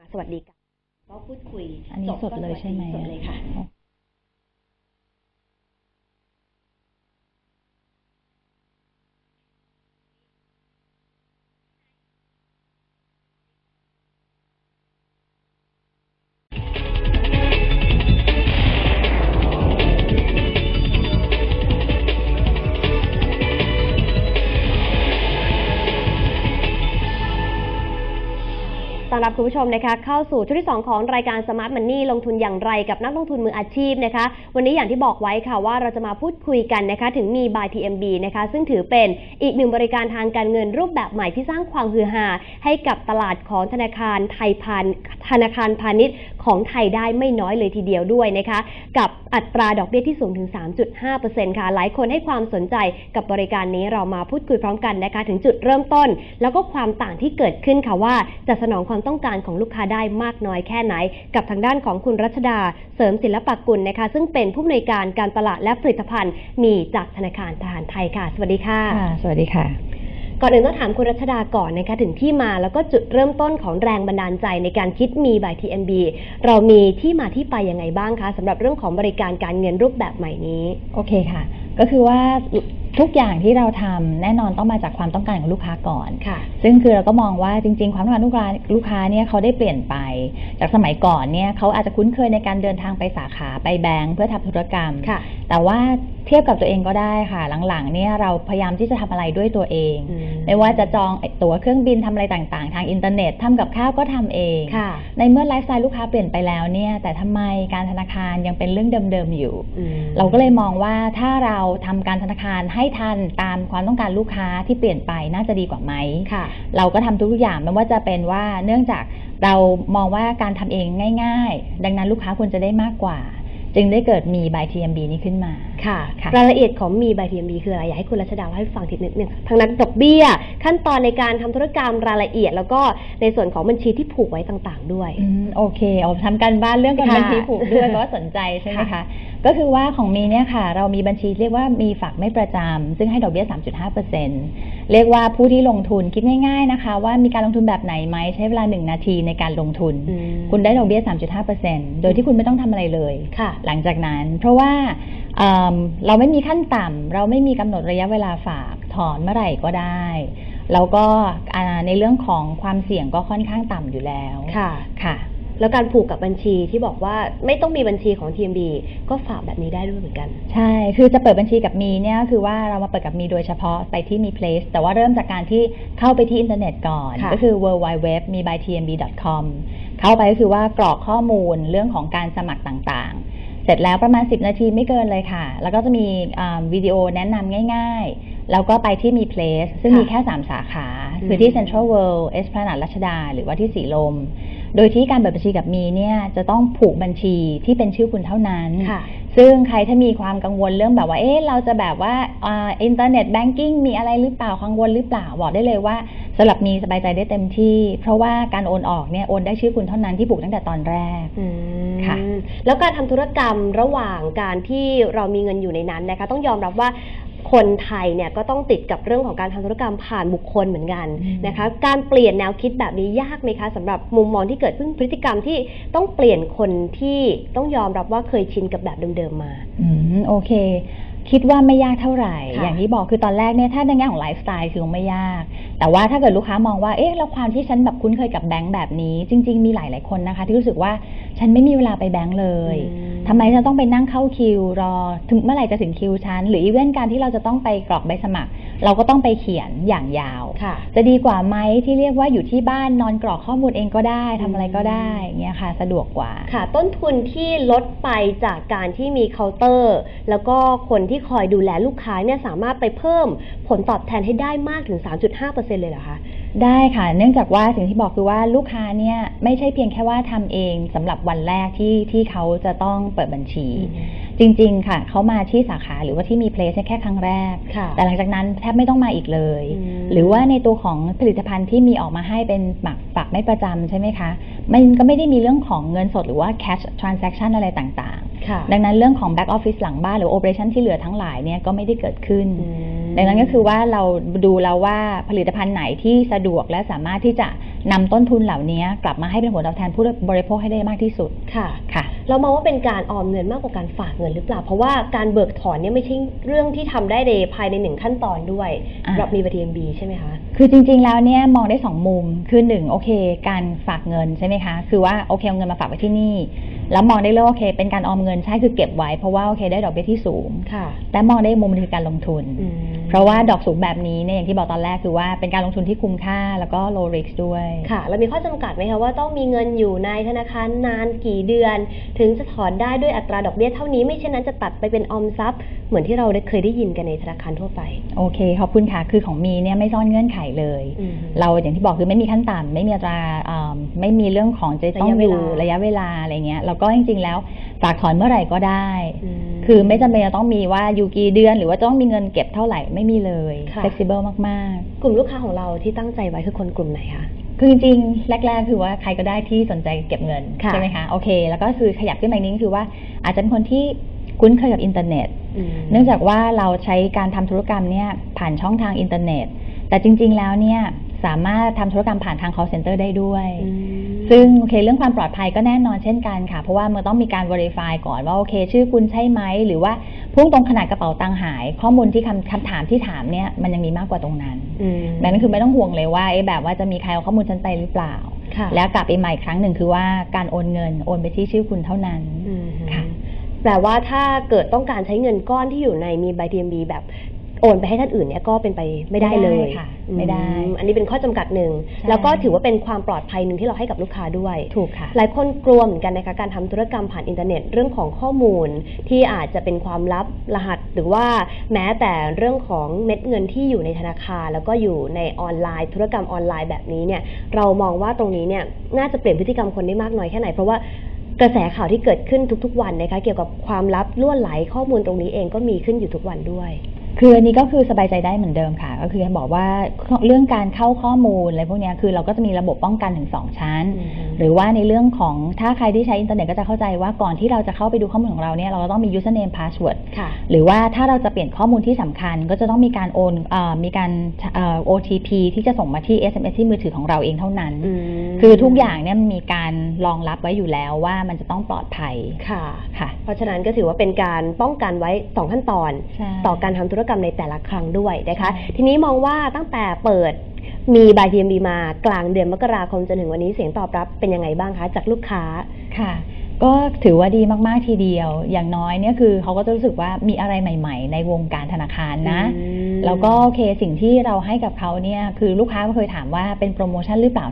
สวัสดีค่ะก็พูดคุยอันนี้สดเลยใช่ไหมสดเลยค่ะต้อนรับคุณผู้ชมนะคะเข้าสู่ช่วงที่2ของรายการ Smart Money ลงทุนอย่างไรกับนักลงทุนมืออาชีพนะคะวันนี้อย่างที่บอกไว้ค่ะว่าเราจะมาพูดคุยกันนะคะถึงมี by TMB นะคะซึ่งถือเป็นอีกหนึ่งบริการทางการเงินรูปแบบใหม่ที่สร้างความฮือฮาให้กับตลาดของธนาคารพาณิชย์ของไทยได้ไม่น้อยเลยทีเดียวด้วยนะคะกับอัตราดอกเบี้ยที่สูงถึง 3.5% ค่ะหลายคนให้ความสนใจกับบริการนี้เรามาพูดคุยพร้อมกันนะคะถึงจุดเริ่มต้นแล้วก็ความต่างที่เกิดขึ้นค่ะว่าจะสนองความต้องการของลูกค้าได้มากน้อยแค่ไหนกับทางด้านของคุณรัชดาเสริมศิลปกุลนะคะซึ่งเป็นผู้อำนวยการการตลาดและผลิตภัณฑ์มีจากธนาคารทหารไทยค่ะสวัสดีค่ะสวัสดีค่ะก่อนอื่นต้องถามคุณรัชดาก่อนนะคะถึงที่มาแล้วก็จุดเริ่มต้นของแรงบันดาลใจในการคิดมี by TMB เรามีที่มาที่ไปยังไงบ้างคะสำหรับเรื่องของบริการการเงินรูปแบบใหม่นี้โอเคค่ะก็คือว่าทุกอย่างที่เราทำแน่นอนต้องมาจากความต้องการของลูกค้าก่อนซึ่งคือเราก็มองว่าจริงๆความต้องการลูกค้าเนี่ยเขาได้เปลี่ยนไปจากสมัยก่อนเนี่ยเขาอาจจะคุ้นเคยในการเดินทางไปสาขาไปแบงก์เพื่อทำธุรกรรมแต่ว่าเทียบกับตัวเองก็ได้ค่ะหลังๆเนี่ยเราพยายามที่จะทำอะไรด้วยตัวเองไม่ว่าจะจองตั๋วเครื่องบินทำอะไรต่างๆทางอินเทอร์เน็ตทำกับข้าวก็ทำเองในเมื่อไลฟ์สไตล์ลูกค้าเปลี่ยนไปแล้วเนี่ยแต่ทำไมการธนาคารยังเป็นเรื่องเดิมๆอยู่เราก็เลยมองว่าถ้าเราทำการธนาคารให้ทันตามความต้องการลูกค้าที่เปลี่ยนไปน่าจะดีกว่าไหมเราก็ทำทุกอย่างไม่ว่าจะเป็นว่าเนื่องจากเรามองว่าการทำเองง่ายๆดังนั้นลูกค้าควรจะได้มากกว่าจึงได้เกิดมี by TMB นี้ขึ้นมาค่ะรายละเอียดของมี by TMB คืออะไรอยากให้คุณรัชดาให้ฟังทีนิดนึงทางนั้นดอกเบี้ยขั้นตอนในการทำธุรกรรมรายละเอียดแล้วก็ในส่วนของบัญชีที่ผูกไว้ต่างๆด้วยโอเคทำการบ้านเรื่องการบัญชีผูกด้วยเพราะว่าสนใจใช่ไหมคะก็คือว่าของมีเนี่ยค่ะเรามีบัญชีเรียกว่ามีฝากไม่ประจำซึ่งให้ดอกเบี้ย 3.5% เรียกว่าผู้ที่ลงทุนคิดง่ายๆนะคะว่ามีการลงทุนแบบไหนไหมใช้เวลา1นาทีในการลงทุนคุณได้ดอกเบี้ย 3.5% โดยที่คุณไม่ต้องทำอะไรเลยหลังจากนั้นเพราะว่าเราไม่มีขั้นต่ำเราไม่มีกำหนดระยะเวลาฝากถอนเมื่อไหร่ก็ได้แล้วก็ในเรื่องของความเสี่ยงก็ค่อนข้างต่ำอยู่แล้วค่ะแล้วการผูกกับบัญชีที่บอกว่าไม่ต้องมีบัญชีของ TMB ก็ฝากแบบนี้ได้ด้วยเหมือนกันใช่คือจะเปิดบัญชีกับมีเนี่ยคือว่าเรามาเปิดกับมีโดยเฉพาะไปที่มี Place แต่ว่าเริ่มจากการที่เข้าไปที่อินเทอร์เน็ตก่อนก็คือ www.mibytmb.com เข้าไปก็คือว่ากรอกข้อมูลเรื่องของการสมัครต่างๆเสร็จแล้วประมาณ10นาทีไม่เกินเลยค่ะแล้วก็จะมีวิดีโอแนะนำง่ายๆแล้วก็ไปที่มี Place ซึ่งมีแค่3สาขาคือที่ Central World Esplanade รัชดาหรือว่าที่สีลมโดยที่การเปิดบัญชีกับมีเนี่ยจะต้องผูกบัญชีที่เป็นชื่อคุณเท่านั้นซึ่งใครถ้ามีความกังวลเรื่องแบบว่าเราจะแบบว่าอินเทอร์เน็ตแบงกิ้งมีอะไรหรือเปล่ากังวลหรือเปล่าบอกได้เลยว่าสำหรับมีสบายใจได้เต็มที่เพราะว่าการโอนออกเนี่ยโอนได้ชื่อคุณเท่านั้นที่ผูกตั้งแต่ตอนแรกค่ะแล้วการทำธุรกรรมระหว่างการที่เรามีเงินอยู่ในนั้นนะคะต้องยอมรับว่าคนไทยเนี่ยก็ต้องติดกับเรื่องของการทำธุรกรรมผ่านบุคคลเหมือนกันนะคะการเปลี่ยนแนวคิดแบบนี้ยากไหมคะสำหรับมุมมองที่เกิดขึ้นพฤติกรรมที่ต้องเปลี่ยนคนที่ต้องยอมรับว่าเคยชินกับแบบเดิมๆมาโอเคคิดว่าไม่ยากเท่าไหร่อย่างที่บอกคือตอนแรกเนี่ยถ้าในแง่ของไลฟ์สไตล์คือไม่ยากแต่ว่าถ้าเกิดลูกค้ามองว่าแล้วความที่ฉันแบบคุ้นเคยกับแบงก์แบบนี้จริงๆมีหลายๆคนนะคะที่รู้สึกว่าฉันไม่มีเวลาไปแบงก์เลยทำไมฉันต้องไปนั่งเข้าคิวรอถึงเมื่อไหร่จะถึงคิวฉันหรืออีเวนต์การที่เราจะต้องไปกรอกใบสมัครเราก็ต้องไปเขียนอย่างยาวจะดีกว่าไหมที่เรียกว่าอยู่ที่บ้านนอนกรอกข้อมูลเองก็ได้ทำอะไรก็ได้เงี้ยค่ะสะดวกกว่าค่ะต้นทุนที่ลดไปจากการที่มีเคาน์เตอร์แล้วก็คนที่คอยดูแลลูกค้าเนี่ยสามารถไปเพิ่มผลตอบแทนให้ได้มากถึง 3.5% เลยเหรอคะได้ค่ะเนื่องจากว่าสิ่งที่บอกคือว่าลูกค้าเนี่ยไม่ใช่เพียงแค่ว่าทำเองสำหรับวันแรกที่เขาจะต้องเปิดบัญชีจริงๆค่ะเขามาที่สาขาหรือว่าที่มี Place แค่ครั้งแรกแต่หลังจากนั้นแทบไม่ต้องมาอีกเลยหรือว่าในตัวของผลิตภัณฑ์ที่มีออกมาให้เป็นฝากไม่ประจำใช่ไหมคะมันก็ไม่ได้มีเรื่องของเงินสดหรือว่า cash transaction อะไรต่างๆดังนั้นเรื่องของ back office หลังบ้านหรือ operation ที่เหลือทั้งหลายเนี่ยก็ไม่ได้เกิดขึ้นดังนั้นก็คือว่าเราดูแล้วว่าผลิตภัณฑ์ไหนที่สะดวกและสามารถที่จะนำต้นทุนเหล่านี้กลับมาให้เป็นผลตอบแทนผู้บริโภคให้ได้มากที่สุดค่ะเรามองว่าเป็นการออมเงินมากกว่าการฝากเงินหรือเปล่าเพราะว่าการเบิกถอนเนี่ยไม่ใช่เรื่องที่ทำได้ในภายใน1ขั้นตอนด้วยสำหรับมีบัตร TMB ใช่ไหมคะคือจริงๆแล้วเนี่ยมองได้2มุมคือ1โอเคการฝากเงินใช่ไหมคะคือว่าโอเคเอาเงินมาฝากไว้ที่นี่แล้วมองได้เลยโอเคเป็นการออมเงินใช่คือเก็บไว้เพราะว่าโอเคได้ดอกเบี้ยที่สูงแต่มองได้มุมคือการลงทุนเพราะว่าดอกสูงแบบนี้เนี่ยอย่างที่บอกตอนแรกคือว่าเป็นการลงทุนที่คุ้มค่าแล้วก็ low risk ด้วยค่ะแล้วมีข้อจำกัดไหมคะว่าต้องมีเงินอยู่ในธนาคารนานกี่เดือนถึงจะถอนได้ด้วยอัตราดอกเบี้ยเท่านี้ไม่เช่นนั้นจะตัดไปเป็นออมทรัพย์เหมือนที่เราเคยได้ยินกันในธนาคารทั่วไปโอเคขอบคุณค่ะคือของมีเนี่ยไม่ซ่อนเงื่อนไขเลยเราอย่างที่บอกคือไม่มีขั้นต่ำไม่มีอัตราไม่มีเรื่องของจะต้องอยู่ระยะเวลาอะไรเงี้ยแล้วก็จริงๆแล้วฝากถอนเมื่อไหร่ก็ได้คือไม่จำเป็นจะต้องมีว่าอยู่กี่เดือนหรือว่าต้องมีเงินเก็บเท่าไหร่ไม่มีเลย flexible มากๆกลุ่มลูกค้าของเราที่ตั้งใจไว้คือคนกลุ่มไหนคะคือจริงๆแรกๆคือว่าใครก็ได้ที่สนใจเก็บเงินใช่ไหมคะโอเคแล้วก็คือขยับขึ้นมาอีกนิดคือว่าอาจจะเป็นคนที่คุ้นเคยกับอินเทอร์เน็ตเนื่องจากว่าเราใช้การทำธุรกรรมเนี่ยผ่านช่องทางอินเทอร์เน็ตแต่จริงๆแล้วเนี่ยสามารถทำธุรกรรมผ่านทาง call center ได้ด้วยซึ่งโอเคเรื่องความปลอดภัยก็แน่นอนเช่นกันค่ะเพราะว่ามันต้องมีการ verify ก่อนว่าโอเคชื่อคุณใช่ไหมหรือว่าพุ่งตรงขนาดกระเป๋าตังค์หายข้อมูลที่คำถามที่ถามเนี่ยมันยังมีมากกว่าตรงนั้นดังนั้นคือไม่ต้องห่วงเลยว่าแบบว่าจะมีใครเอาข้อมูลฉันไปหรือเปล่าแล้วกลับไปใหม่ครั้งหนึ่งคือว่าการโอนเงินโอนไปที่ชื่อคุณเท่านั้นค่ะแปลว่าถ้าเกิดต้องการใช้เงินก้อนที่อยู่ในมีใบ TMB แบบโอนไปให้ท่านอื่นเนี่ยก็เป็นไปไม่ได้เลยค่ะไม่ได้อันนี้เป็นข้อจำกัดหนึ่งแล้วก็ถือว่าเป็นความปลอดภัยหนึ่งที่เราให้กับลูกค้าด้วยถูกค่ะหลายคนกลัวเหมือนกันนะคะการทำธุรกรรมผ่านอินเทอร์เน็ตเรื่องของข้อมูลที่อาจจะเป็นความลับรหัสหรือว่าแม้แต่เรื่องของเม็ดเงินที่อยู่ในธนาคารแล้วก็อยู่ในออนไลน์ธุรกรรมออนไลน์แบบนี้เนี่ยเรามองว่าตรงนี้เนี่ยน่าจะเปลี่ยนพฤติกรรมคนได้มากน้อยแค่ไหนเพราะว่ากระแสข่าวที่เกิดขึ้นทุกๆวันนะคะเกี่ยวกับความลับล่วไหลข้อมูลตรงนี้เองก็มีขึ้นอยู่ทุกวันด้วยคืออันนี้ก็คือสบายใจได้เหมือนเดิมค่ะก็คือบอกว่าเรื่องการเข้าข้อมูลอะไรพวกนี้คือเราก็จะมีระบบป้องกันถึง2ชั้นหรือว่าในเรื่องของถ้าใครที่ใช้อินเทอร์เน็ตก็จะเข้าใจว่าก่อนที่เราจะเข้าไปดูข้อมูลของเราเนี่ยเราก็ต้องมี username password หรือว่าถ้าเราจะเปลี่ยนข้อมูลที่สำคัญก็จะต้องมีการโอนมีการOTP ที่จะส่งมาที่ SMS ที่มือถือของเราเองเท่านั้นคือทุกอย่างเนี่ยมีการรองรับไว้อยู่แล้วว่ามันจะต้องปลอดภัยค่ะเพราะฉะนั้นก็ถือว่าเป็นการป้องกันไว้2ขั้นตอนต่อการทำธุรกรรมในแต่ละครั้งด้วยนะคะทีนี้มองว่าตั้งแต่เปิดมีบาย TMB มากลางเดือนมกราคมจนถึงวันนี้เสียงตอบรับเป็นยังไงบ้างคะจากลูกค้าค่ะก็ถือว่าดีมากๆทีเดียวอย่างน้อยเนี่ยคือเขาก็จะรู้สึกว่ามีอะไรใหม่ๆในวงการธนาคารนะแล้วก็โอเคสิ่งที่เราให้กับเขาเนี่ยคือลูกค้าก็เคยถามว่าเป็นโปรโมชั่นหรือเปล่า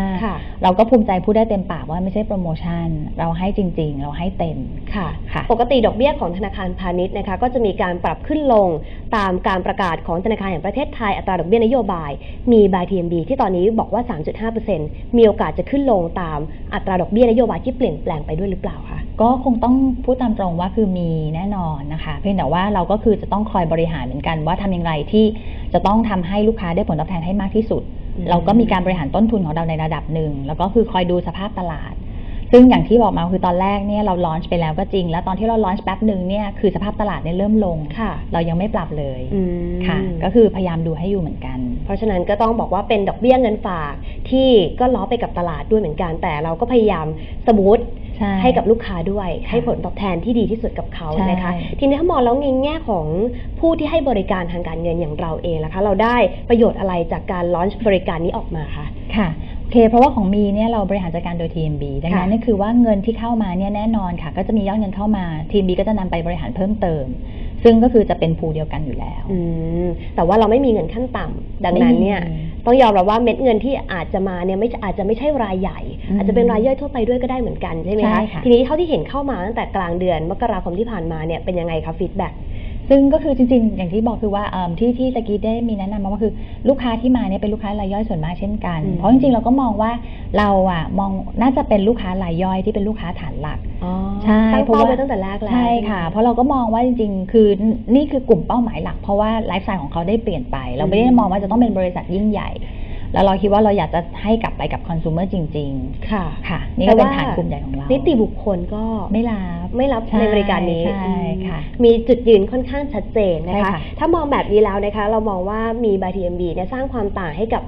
3.5 เราก็ภูมิใจพูดได้เต็มปากว่าไม่ใช่โปรโมชั่นเราให้จริงๆเราให้เต็มค่ะปกติดอกเบี้ยของธนาคารพาณิชย์นะคะก็จะมีการปรับขึ้นลงตามการประกาศของธนาคารแห่งประเทศไทยอัตราดอกเบี้ยนโยบายมีบาย TMB ที่ตอนนี้บอกว่า 3.5% มีโอกาสจะขึ้นลงตามอัตราดอกเบี้ยนโยบายที่เปลี่ยนแปลงไปด้วยหรือเปล่าคะก็คงต้องพูดตามตรงว่าคือมีแน่นอนนะคะเพียงแต่ว่าเราก็คือจะต้องคอยบริหารเหมือนกันว่าทำอย่างไรที่จะต้องทำให้ลูกค้าได้ผลตอบแทนให้มากที่สุดเราก็มีการบริหารต้นทุนของเราในระดับหนึ่งแล้วก็คือคอยดูสภาพตลาดซึ่งอย่างที่บอกมาคือตอนแรกเนี่ยเราลอนช์ไปแล้วก็จริงแล้วตอนที่เราลอนช์แป๊บหนึ่งเนี่ยคือสภาพตลาดเนี่ยเริ่มลงเรายังไม่ปรับเลยค่ะก็คือพยายามดูให้อยู่เหมือนกันเพราะฉะนั้นก็ต้องบอกว่าเป็นดอกเบี้ยเงินฝากที่ก็ล้อไปกับตลาดด้วยเหมือนกันแต่เราก็พยายามสมูทให้กับลูกค้าด้วยให้ผลตอบแทนที่ดีที่สุดกับเขานะคะทีนี้ถ้ามองแล้วในแง่ของผู้ที่ให้บริการทางการเงินอย่างเราเองล่ะคะเราได้ประโยชน์อะไรจากการลอนช์บริการนี้ออกมาคะค่ะโอเคเพราะว่าของมีเนี่ยเราบริหารจัดการโดย TMB ดังนั้นนี่คือว่าเงินที่เข้ามาเนี่ยแน่นอนค่ะก็จะมียอดเงินเข้ามา TMB ก็จะนำไปบริหารเพิ่มเติมซึ่งก็คือจะเป็นพูลเดียวกันอยู่แล้วแต่ว่าเราไม่มีเงินขั้นต่ำดังนั้นเนี่ยต้องยอมรับว่าเม็ดเงินที่อาจจะมาเนี่ยอาจจะไม่ใช่รายใหญ่อาจจะเป็นรายย่อยทั่วไปด้วยก็ได้เหมือนกันใช่ไหมคะทีนี้เท่าที่เห็นเข้ามาตั้งแต่กลางเดือนมกราคมที่ผ่านมาเนี่ยเป็นยังไงคะฟีดแบ็กซึ่งก็คือจริงๆอย่างที่บอกคือว่าที่ตะกี้ได้มีแนะนำมาว่าคือลูกค้าที่มาเนี่ยเป็นลูกค้ารายย่อยส่วนมากเช่นกันเพราะจริงๆเราก็มองว่าเรามองน่าจะเป็นลูกค้ารายย่อยที่เป็นลูกค้าฐานหลักใช่ตั้งเป้าไว้ตั้งแต่แรกแล้วใช่ค่ะเพราะเราก็มองว่าจริงๆคือนี่คือกลุ่มเป้าหมายหลักเพราะว่าไลฟ์สไตล์ของเขาได้เปลี่ยนไปเราไม่ได้มองว่าจะต้องเป็นบริษัทยิ่งใหญ่แล้วเราคิดว่าเราอยากจะให้กลับไปกับคอน sumer จริงๆค่ะนี่ก็เป็นฐานกลุ่มใหญ่ของเรานิติบุคคลก็ไม่รับในบริการนี้ใช่ค่ะมีจุดยืนค่อนข้างชัดเจนนะคะถ้ามองแบบนี้แล้วนะคะเรามองว่ามี by TMB เนี่ยสร้างความต่างให้กับ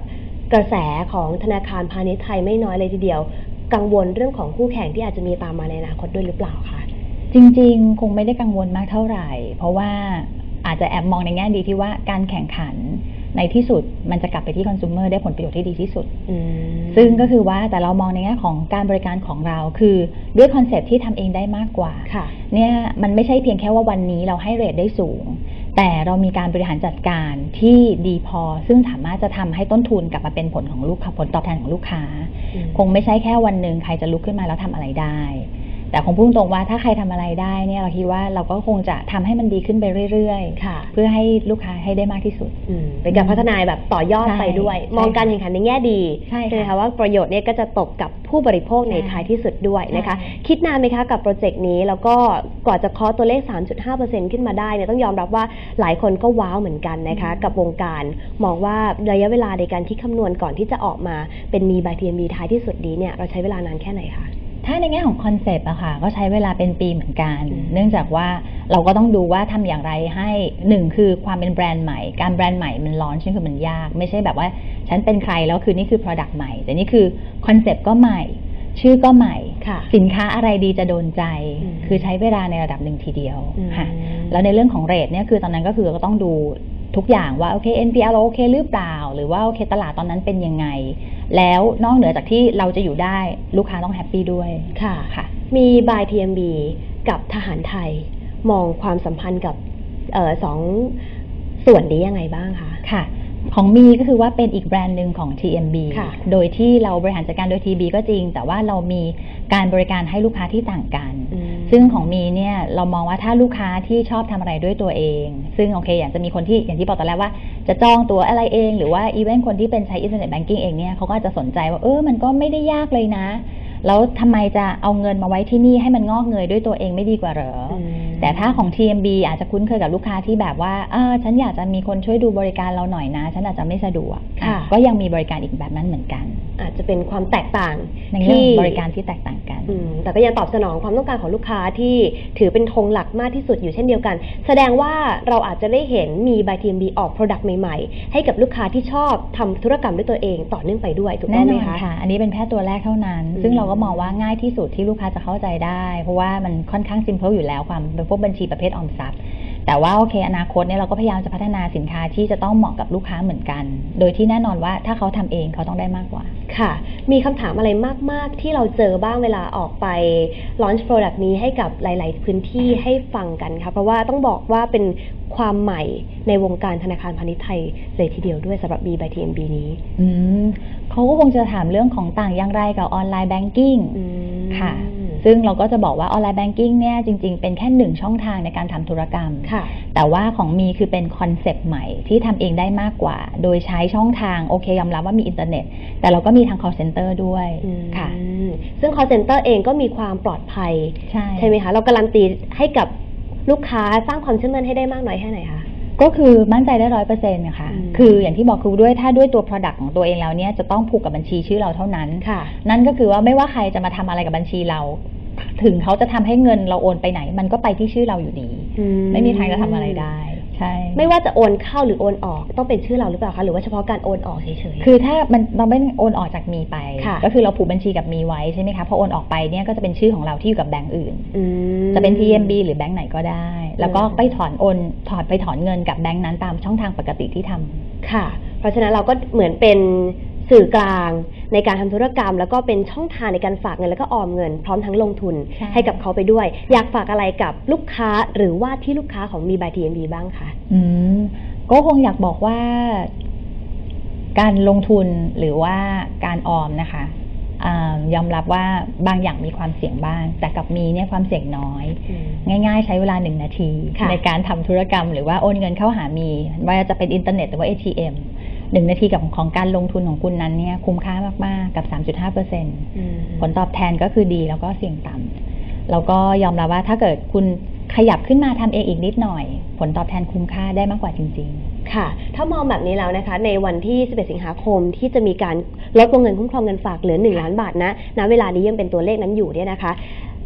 กระแสของธนาคารพาณิชย์ไทยไม่น้อยเลยทีเดียวกังวลเรื่องของคู่แข่งที่อาจจะมีตามมาในอนาคตด้วยหรือเปล่าคะจริงๆคงไม่ได้กังวลมากเท่าไหร่เพราะว่าอาจจะแอบมองในแง่ดีที่ว่าการแข่งขันในที่สุดมันจะกลับไปที่คอน sumer ได้ผลประโยชน์ที่ดีที่สุดซึ่งก็คือว่าแต่เรามองในแง่ของการบริการของเราคือด้วยคอนเซ็ปต์ที่ทำเองได้มากกว่าเนี่ยมันไม่ใช่เพียงแค่ว่าวันนี้เราให้เรทได้สูงแต่เรามีการบริหารจัดการที่ดีพอซึ่งสามารถจะทำให้ต้นทุนกลับมาเป็นผลของลูกค้าผลตอบแทนของลูกค้าคงไม่ใช่แค่วันหนึ่งใครจะลุกขึ้นมาแล้วทำอะไรได้แต่คงพูดตรงว่าถ้าใครทำอะไรได้เนี่ยเราคิดว่าเราก็คงจะทำให้มันดีขึ้นไปเรื่อยๆเพื่อให้ลูกค้าให้ได้มากที่สุดเป็นการพัฒนาแบบต่อยอดไปด้วยมองการแข่งขันในแง่ดีใช่ไหมคะว่าประโยชน์เนี่ยก็จะตกกับผู้บริโภคในท้ายที่สุดด้วยนะคะคิดนานไหมคะกับโปรเจกต์นี้แล้วก็กว่าจะเคาะตัวเลข 3.5% ขึ้นมาได้เนี่ยต้องยอมรับว่าหลายคนก็ว้าวเหมือนกันนะคะกับวงการมองว่าระยะเวลาในการคิดคำนวณก่อนที่จะออกมาเป็นมี by TMB ท้ายที่สุดนี้เนี่ยเราใช้เวลานานแค่ไหนคะถ้าในแง่ของคอนเซปต์อะค่ะก็ใช้เวลาเป็นปีเหมือนกันเนื่องจากว่าเราก็ต้องดูว่าทำอย่างไรให้หนึ่งคือความเป็นแบรนด์ใหม่การแบรนด์ใหม่มันลอนช์คือมันยากไม่ใช่แบบว่าฉันเป็นใครแล้วคือนี่คือ product ใหม่แต่นี่คือคอนเซปต์ก็ใหม่ชื่อก็ใหม่สินค้าอะไรดีจะโดนใจคือใช้เวลาในระดับหนึ่งทีเดียวค่ะแล้วในเรื่องของเรทเนี่ยคือตอนนั้นก็คือก็ต้องดูทุกอย่างว่าโอเค NPL เราโอเคหรือเปล่าหรือว่าโอเคตลาดตอนนั้นเป็นยังไงแล้วนอกเหนือจากที่เราจะอยู่ได้ลูกค้าต้องแฮปปี้ด้วยค่ะมี by TMB กับทหารไทยมองความสัมพันธ์กับสองส่วนนี้ยังไงบ้างคะค่ะของมีก็คือว่าเป็นอีกแบรนด์หนึ่งของ TMB โดยที่เราบริหารจัดการโดย TMB ก็จริงแต่ว่าเรามีการบริการให้ลูกค้าที่ต่างกันซึ่งของมีเนี่ยเรามองว่าถ้าลูกค้าที่ชอบทำอะไรด้วยตัวเองซึ่งโอเคอย่างจะมีคนที่อย่างที่บอกตอนแรกว่าจะจองตัวอะไรเองหรือว่าอีเวนต์คนที่เป็นใช้อินเทอร์เน็ตแบงกิ้งเองเนี่ยเขาก็จะสนใจว่ามันก็ไม่ได้ยากเลยนะแล้วทำไมจะเอาเงินมาไว้ที่นี่ให้มันงอกเงยด้วยตัวเองไม่ดีกว่าเหรอแต่ถ้าของ TMB อาจจะคุ้นเคยกับลูกค้าที่แบบว่าฉันอยากจะมีคนช่วยดูบริการเราหน่อยนะฉันอาจจะไม่สะดวกก็ยังมีบริการอีกแบบนั้นเหมือนกันอาจจะเป็นความแตกต่างในเรื่องบริการที่แตกต่างกันแต่ก็ยังตอบสนองความต้องการของลูกค้าที่ถือเป็นธงหลักมากที่สุดอยู่เช่นเดียวกันแสดงว่าเราอาจจะได้เห็นมี by TMB ออก product ใหม่ๆให้กับลูกค้าที่ชอบทำธุรกรรมด้วยตัวเองต่อเนื่องไปด้วยถูกต้องไหมคะค่ะอันนี้เป็นแค่ตัวแรกเท่านั้นซึ่งเราก็มองว่าง่ายที่สุดที่ลูกค้าจะเข้าใจได้เพราะว่ามันค่อนข้าง simple อยู่แล้วความเป็นพวกบัญชีประเภทออมทรัพย์แต่ว่าโอเคอนาคตเนี่ยเราก็พยายามจะพัฒนาสินค้าที่จะต้องเหมาะกับลูกค้าเหมือนกันโดยที่แน่นอนว่าถ้าเขาทำเองเขาต้องได้มากกว่าค่ะมีคำถามอะไรมากๆที่เราเจอบ้างเวลาออกไป launch product นี้ให้กับหลายๆพื้นที่ให้ฟังกันค่ะเพราะว่าต้องบอกว่าเป็นความใหม่ในวงการธนาคารพาณิชย์ไทยเลยทีเดียวด้วยสำหรับ B by TMB นี้เขาก็คงจะถามเรื่องของต่างอย่างไรกับออนไลน์แบงกิ้งค่ะซึ่งเราก็จะบอกว่าออนไลน์แบงกิ้งเนี่ยจริงๆเป็นแค่หนึ่งช่องทางในการทำธุรกรรมแต่ว่าของมีคือเป็นคอนเซปต์ใหม่ที่ทำเองได้มากกว่าโดยใช้ช่องทางโอเคยอมรับว่ามีอินเทอร์เน็ตแต่เราก็มีทาง call center ด้วยค่ะซึ่ง call center เองก็มีความปลอดภัยใช่ไหมคะเราการันตีให้กับลูกค้าสร้างความเชื่อมั่นให้ได้มากน้อยแค่ไหนคะก็คือมั่นใจได้ 100% นะคะคืออย่างที่บอกคือด้วยถ้าด้วยตัว product ของตัวเองแล้วเนี่ยจะต้องผูกกับบัญชีชื่อเราเท่านั้นนั่นก็คือว่าไม่ว่าใครจะมาทำอะไรกับบัญชีเราถึงเขาจะทำให้เงินเราโอนไปไหนมันก็ไปที่ชื่อเราอยู่ดีไม่มีทางจะทำอะไรได้ใช่ไม่ว่าจะโอนเข้าหรือโอนออกต้องเป็นชื่อเราหรือเปล่าคะหรือว่าเฉพาะการโอนออกเฉยๆคือถ้ามันเราไม่โอนออกจากมีไปก็คือเราผูกบัญชีกับมีไว้ใช่ไหมคะพอโอนออกไปเนี่ยก็จะเป็นชื่อของเราที่อยู่กับแบงก์อื่นจะเป็น TMB หรือแบงก์ไหนก็ได้แล้วก็ไปถอนเงินกับแบงก์นั้นตามช่องทางปกติที่ทำค่ะเพราะฉะนั้นเราก็เหมือนเป็นสื่อกลางในการทำธุรกรรมแล้วก็เป็นช่องทางในการฝากเงินแล้วก็ออมเงินพร้อมทั้งลงทุนให้กับเขาไปด้วยอยากฝากอะไรกับลูกค้าหรือว่าที่ลูกค้าของมี by TMB บ้างคะก็คงอยากบอกว่าการลงทุนหรือว่าการออมนะคะยอมรับว่าบางอย่างมีความเสี่ยงบ้างแต่กับมีเนี่ยความเสี่ยงน้อยง่ายๆใช้เวลา1 นาทีในการทำธุรกรรมหรือว่าโอนเงินเข้าหามีว่าจะเป็นอินเทอร์เน็ตหรือว่า ATM 1 นาทีกับของการลงทุนของคุณนั้นเนี่ยคุ้มค่ามากๆกับ 3.5% ผลตอบแทนก็คือดีแล้วก็เสี่ยงต่ำแล้วก็ยอมรับว่าถ้าเกิดคุณขยับขึ้นมาทำเองอีกนิดหน่อยผลตอบแทนคุ้มค่าได้มากกว่าจริงๆค่ะถ้ามองแบบนี้แล้วนะคะในวันที่11 สิงหาคมที่จะมีการลดวงเงินคุ้มครองเงินฝากเหลือ1 ล้านบาทณเวลานี้ยังเป็นตัวเลขนั้นอยู่เนี่ยนะคะ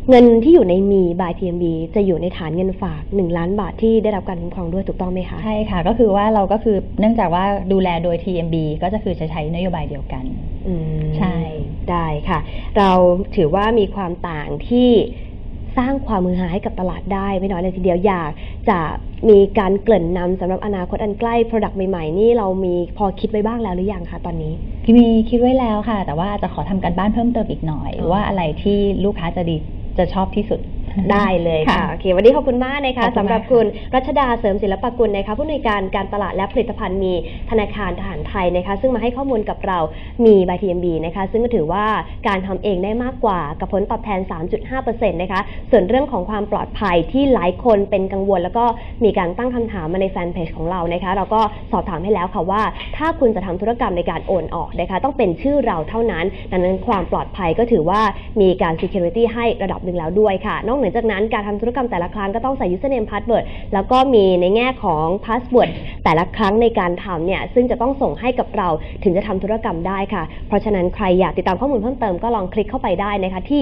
เงินที่อยู่ในมี by TMB จะอยู่ในฐานเงินฝาก1 ล้านบาทที่ได้รับการคุ้มครองด้วยถูกต้องไหมคะใช่ค่ะก็คือว่าเราก็คือเนื่องจากว่าดูแลโดย TMB ก็จะคือจะใช้นโยบายเดียวกันใช่ได้ค่ะเราถือว่ามีความต่างที่สร้างความมือหาให้กับตลาดได้ไม่น้อยเลยทีเดียวอยากจะมีการเกริ่นนำสำหรับอนาคตอันใกล้ Product ใหม่ๆนี่เรามีพอคิดไว้บ้างแล้วหรือยังคะตอนนี้มีคิดไว้แล้วค่ะแต่ว่าจะขอทำการบ้านเพิ่มเติมอีกหน่อยว่าอะไรที่ลูกค้าจะชอบที่สุดได้เลยค่ะโอเควันนี้ขอบคุณมากนะคะสำหรับคุณรัชดาเสริมศิลปกุลนะคะผู้อำนวยการการตลาดและผลิตภัณฑ์มีธนาคารทหารไทยนะคะซึ่งมาให้ข้อมูลกับเรามี by TMB นะคะซึ่งก็ถือว่าการทำเองได้มากกว่ากับผลตอบแทน 3.5% นะคะส่วนเรื่องของความปลอดภัยที่หลายคนเป็นกังวลแล้วก็มีการตั้งคำถามมาในแฟนเพจของเรานะคะเราก็สอบถามให้แล้วค่ะว่าถ้าคุณจะทำธุรกรรมในการโอนออกนะคะต้องเป็นชื่อเราเท่านั้นดังนั้นความปลอดภัยก็ถือว่ามีการ security ให้ระดับหนึ่งแล้วด้วยค่ะนอกเหนือจากนั้นการทำธุรกรรมแต่ละครั้งก็ต้องใส่ username password แล้วก็มีในแง่ของ password แต่ละครั้งในการทำเนี่ยซึ่งจะต้องส่งให้กับเราถึงจะทำธุรกรรมได้ค่ะเพราะฉะนั้นใครอยากติดตามข้อมูลเพิ่มเติมก็ลองคลิกเข้าไปได้นะคะที่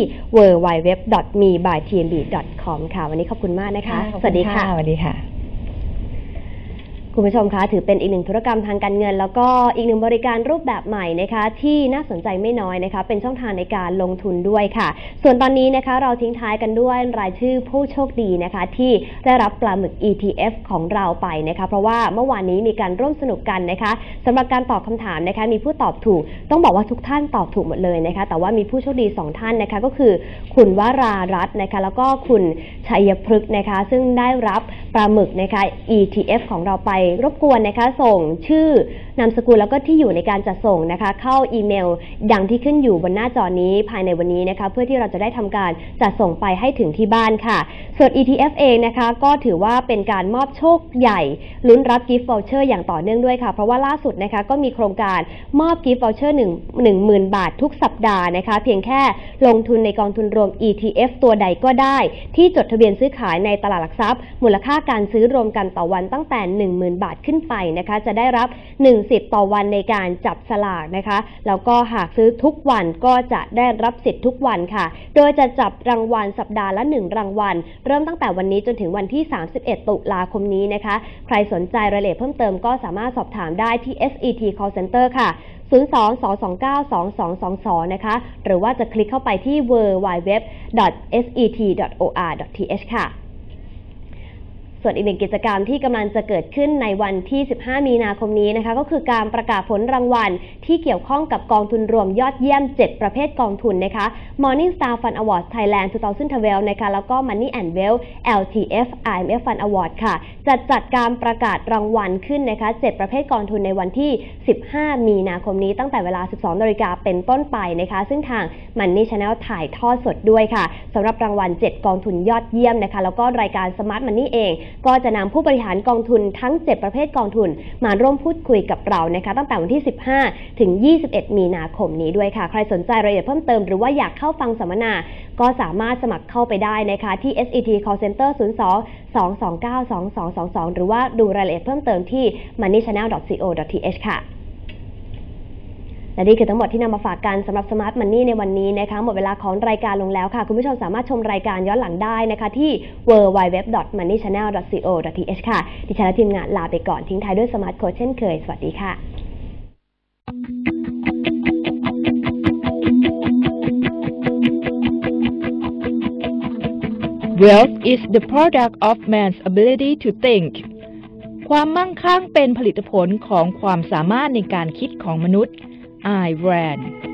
www.mebytmb.com ค่ะวันนี้ขอบคุณมากนะคะสวัสดีค่ะสวัสดีค่ะคุณผู้ชมคะถือเป็นอีกหนึ่งธุรกรรมทางการเงินแล้วก็อีกหนึ่งบริการรูปแบบใหม่นะคะที่น่าสนใจไม่น้อยนะคะเป็นช่องทางในการลงทุนด้วยค่ะส่วนตอนนี้นะคะเราทิ้งท้ายกันด้วยรายชื่อผู้โชคดีนะคะที่ได้รับปลาหมึก ETF ของเราไปนะคะเพราะว่าเมื่อวานนี้มีการร่วมสนุกกันนะคะสำหรับการตอบคำถามนะคะมีผู้ตอบถูกต้องบอกว่าทุกท่านตอบถูกหมดเลยนะคะแต่ว่ามีผู้โชคดี2ท่านนะคะก็คือคุณวรารัตน์นะคะแล้วก็คุณชัยพฤกษ์นะคะซึ่งได้รับปลาหมึกนะคะ ETF ของเราไปรบกวนนะคะส่งชื่อนามสกุลแล้วก็ที่อยู่ในการจัดส่งนะคะเข้าอีเมลดังที่ขึ้นอยู่บนหน้าจอนี้ภายในวันนี้นะคะเพื่อที่เราจะได้ทำการจัดส่งไปให้ถึงที่บ้านค่ะส่วน ETF เองนะคะก็ถือว่าเป็นการมอบโชคใหญ่ลุ้นรับ Gift Voucher อย่างต่อเนื่องด้วยค่ะเพราะว่าล่าสุดนะคะก็มีโครงการมอบ Gift Voucher 10,000 บาททุกสัปดาห์นะคะเพียงแค่ลงทุนในกองทุนรวม ETF ตัวใดก็ได้ที่จดทะเบียนซื้อขายในตลาดหลักทรัพย์มูลค่าการซื้อรวมกันต่อวันตั้งแต่ 10,000 บาทขึ้นไปนะคะจะได้รับ1 สิทธิ์ต่อวันในการจับสลากนะคะแล้วก็หากซื้อทุกวันก็จะได้รับสิทธิ์ทุกวันค่ะโดยจะจับรางวัลสัปดาห์ละ1 รางวัลเริ่มตั้งแต่วันนี้จนถึงวันที่31 ตุลาคมนี้นะคะใครสนใจรายละเอียดเพิ่มเติมก็สามารถสอบถามได้ที่ SET Call Center ค่ะ02-229-2222 นะคะหรือว่าจะคลิกเข้าไปที่ www.set.or.th ค่ะส่วนอีกหนึ่งกิจกรรมที่กำลังจะเกิดขึ้นในวันที่15 มีนาคมนี้นะคะก็คือการประกาศผลรางวัลที่เกี่ยวข้องกับกองทุนรวมยอดเยี่ยม7ประเภทกองทุนนะคะ Morning Star Fund Awards Thailand 2012นะคะแล้วก็ Money and Wealth LTF IMF Fund Award ค่ะจัดการประกาศรางวัลขึ้นนะคะ7ประเภทกองทุนในวันที่15 มีนาคมนี้ตั้งแต่เวลา 12:00 นเป็นต้นไปนะคะซึ่งทาง Money Channel ถ่ายทอดสดด้วยค่ะสำหรับรางวัล7กองทุนยอดเยี่ยมนะคะแล้วก็รายการ Smart Money เองก็จะนำผู้บริหารกองทุนทั้ง7ประเภทกองทุนมาร่วมพูดคุยกับเรานะคะตั้งแต่วันที่15 ถึง 21 มีนาคมนี้ด้วยค่ะใครสนใจรายละเอียดเพิ่มเติมหรือว่าอยากเข้าฟังสัมมนาก็สามารถสมัครเข้าไปได้นะคะที่ SET Call Center 02-229-2222 หรือว่าดูรายละเอียดเพิ่มเติมที่ moneychannel.co.th ค่ะและนี่คือทั้งหมดที่นำมาฝากกันสำหรับ Smart Money ในวันนี้นะคะหมดเวลาของรายการลงแล้วค่ะคุณผู้ชมสามารถชมรายการย้อนหลังได้นะคะที่ www.moneychannel.co.th ค่ะดิฉันและทีมงานลาไปก่อนทิ้งท้ายด้วย Smart Code เช่นเคยสวัสดีค่ะ Wealth is the product of man's ability to think ความมั่งคั่งเป็นผลิตผลของความสามารถในการคิดของมนุษย์Ayn Rand